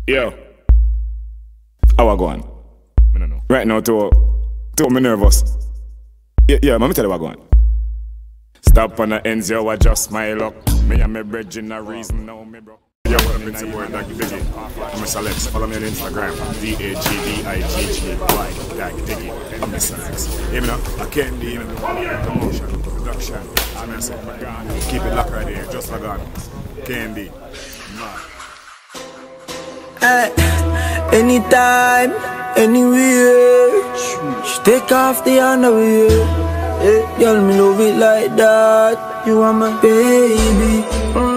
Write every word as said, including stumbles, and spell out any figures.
Yo. How I go on? I don't know. Right now, too, too me nervous. Yeah, yeah, let me tell you what I go on. Stop on the ends, yo, I just my luck. Me and my bridging a reason now, me bro. Yo, what up, it's your boy, Dag Diggy. I'm Mister Lexx. Follow me on Instagram, D A G D I G G Y, Dag Diggy. I'm Mister Lexx. Hear me now? I can't do even promotion, production. I'm going to say, keep it locked right here, just like on K N D. Hey, anytime, anywhere, she take off the underwear. Hey, girl, me love it like that. You are my baby.